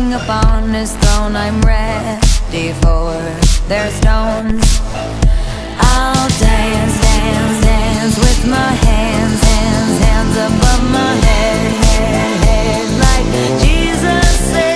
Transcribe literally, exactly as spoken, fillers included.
king upon his throne. I'm ready for their stones. I'll die